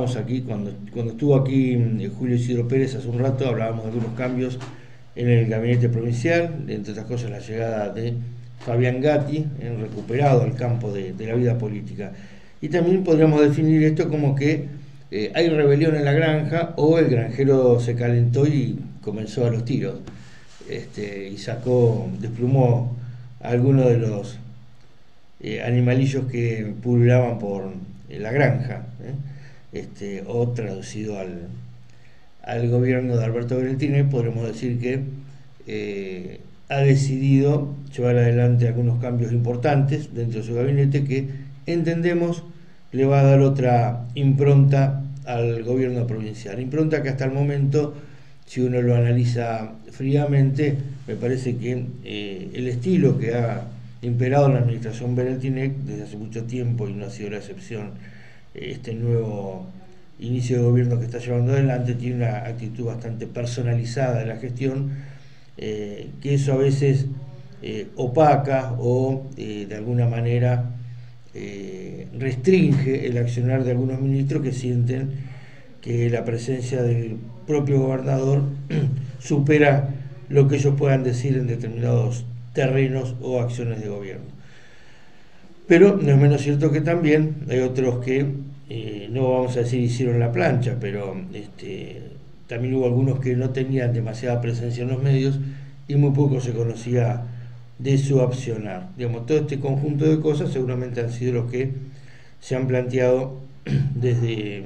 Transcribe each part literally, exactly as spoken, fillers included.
hablábamos aquí, cuando, cuando estuvo aquí eh, Julio Isidro Pérez hace un rato, hablábamos de algunos cambios en el gabinete provincial, entre otras cosas la llegada de Fabián Gatti, eh, recuperado al campo de, de la vida política. Y también podríamos definir esto como que eh, hay rebelión en la granja, o el granjero se calentó y comenzó a los tiros, este, y sacó, desplumó a algunos de los eh, animalillos que pululaban por eh, la granja, ¿eh? este, o traducido al, al gobierno de Alberto Berretini, podremos decir que eh, ha decidido llevar adelante algunos cambios importantes dentro de su gabinete que entendemos le va a dar otra impronta al gobierno provincial. Impronta que hasta el momento, si uno lo analiza fríamente, me parece que eh, el estilo que ha imperado en la administración Berretini desde hace mucho tiempo, y no ha sido la excepción este nuevo inicio de gobierno que está llevando adelante, tiene una actitud bastante personalizada de la gestión, eh, que eso a veces eh, opaca o eh, de alguna manera eh, restringe el accionar de algunos ministros que sienten que la presencia del propio gobernador supera lo que ellos puedan decir en determinados terrenos o acciones de gobierno. Pero no es menos cierto que también hay otros que, eh, no vamos a decir hicieron la plancha, pero este, también hubo algunos que no tenían demasiada presencia en los medios y muy poco se conocía de su accionar. Digamos, todo este conjunto de cosas seguramente han sido los que se han planteado desde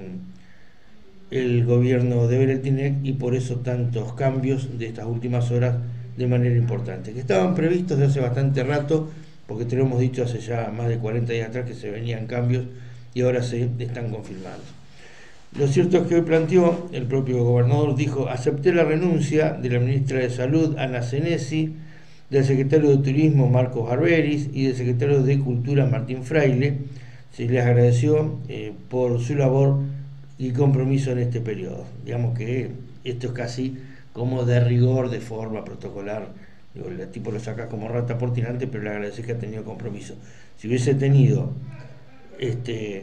el gobierno de Berretini, y por eso tantos cambios de estas últimas horas de manera importante, que estaban previstos de hace bastante rato, porque te lo hemos dicho hace ya más de cuarenta días atrás que se venían cambios y ahora se están confirmando. Lo cierto es que hoy planteó, el propio gobernador dijo: acepté la renuncia de la ministra de Salud, Ana Senesi, del secretario de Turismo, Marcos Arberis, y del secretario de Cultura, Martín Fraile. Se les agradeció eh, por su labor y compromiso en este periodo. Digamos que esto es casi como de rigor, de forma protocolar. Digo, el tipo lo saca como rata por tirante, pero le agradece que ha tenido compromiso. Si hubiese tenido este,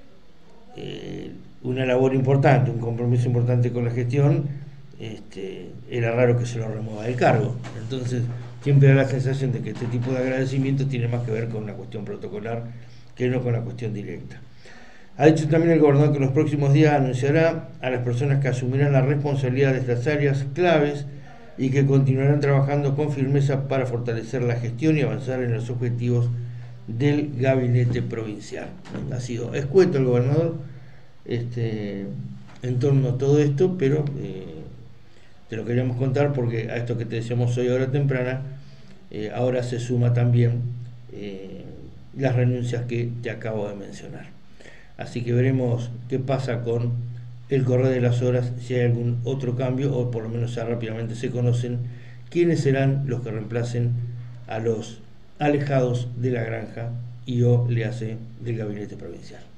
eh, una labor importante, un compromiso importante con la gestión, este, era raro que se lo remueva del cargo. Entonces siempre da la sensación de que este tipo de agradecimiento tiene más que ver con una cuestión protocolar que no con la cuestión directa. Ha dicho también el gobernador que en los próximos días anunciará a las personas que asumirán la responsabilidad de estas áreas claves y que continuarán trabajando con firmeza para fortalecer la gestión y avanzar en los objetivos del gabinete provincial. Ha sido escueto el gobernador este, en torno a todo esto, pero eh, te lo queríamos contar porque a esto que te decíamos hoy a hora temprana, eh, ahora se suma también eh, las renuncias que te acabo de mencionar. Así que veremos qué pasa con el correr de las horas, si hay algún otro cambio, o por lo menos ya rápidamente se conocen quiénes serán los que reemplacen a los alejados de la granja y o le hace del gabinete provincial.